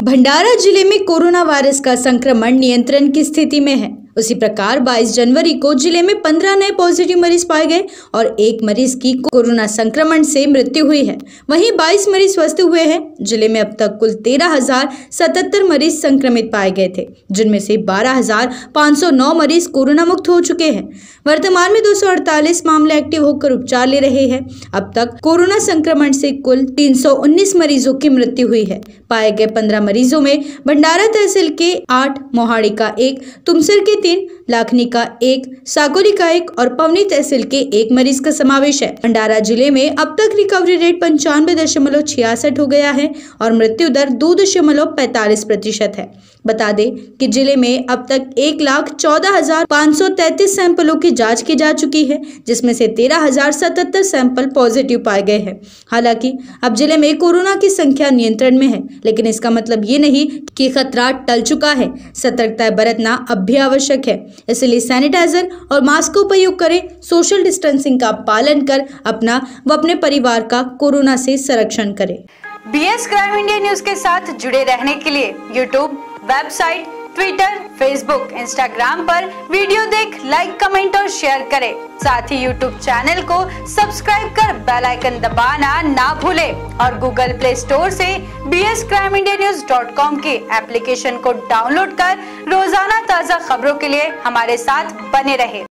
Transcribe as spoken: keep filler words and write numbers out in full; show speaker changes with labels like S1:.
S1: भंडारा जिले में corona virus का संक्रमण नियंत्रण की स्थिति में है। उसी प्रकार बाईस जनवरी को जिले में पंद्रह नए पॉजिटिव मरीज पाए गए और एक मरीज की कोरोना संक्रमण से मृत्यु हुई है। वहीं बाईस मरीज स्वस्थ हुए हैं। जिले में अब तक कुल तेरह हजार सतहत्तर मरीज संक्रमित पाए गए थे, जिनमें से बारह हजार पाँच सौ नौ मरीज कोरोना मुक्त हो चुके हैं। वर्तमान में दो सौ अड़तालीस मामले एक्टिव होकर उपचार ले रहे हैं। अब तक कोरोना संक्रमण से कुल तीन सौ उन्नीस मरीजों की मृत्यु हुई है। पाए गए पंद्रह मरीजों में भंडारा तहसील के आठ, मोहाड़ी का एक, तुमसर के तीन, लाखनी का एक, साकोली का एक और पवनी तहसील के एक मरीज का समावेश है। भंडारा जिले में अब तक रिकवरी रेट पंचानवे दशमलव छियासठ हो गया है और मृत्यु दर दो दशमलव पैंतालीस प्रतिशत है। बता दें कि जिले में अब तक एक लाख चौदह हजार पाँच सौ तैतीस सैंपलों की जांच की जा चुकी है, जिसमें से तेरह हजार सतहत्तर सैंपल पॉजिटिव पाए गए हैं। हालांकि अब जिले में कोरोना की संख्या नियंत्रण में है, लेकिन इसका मतलब ये नहीं कि खतरा टल चुका है। सतर्कता बरतना अब भी आवश्यक है, इसलिए सैनिटाइजर और मास्क का उपयोग करें, सोशल डिस्टेंसिंग का पालन कर अपना व अपने परिवार का कोरोना से संरक्षण करें।
S2: बीएस क्राइम इंडिया न्यूज के साथ जुड़े रहने के लिए YouTube, website, Twitter, Facebook, Instagram पर वीडियो देख लाइक, कमेंट और शेयर करें। साथ ही यूट्यूब चैनल को सब्सक्राइब कर बेल आइकन दबाना ना भूलें और गूगल प्ले स्टोर से B S crime India news dot com के एप्लीकेशन को डाउनलोड कर रोजाना ताज़ा खबरों के लिए हमारे साथ बने रहें।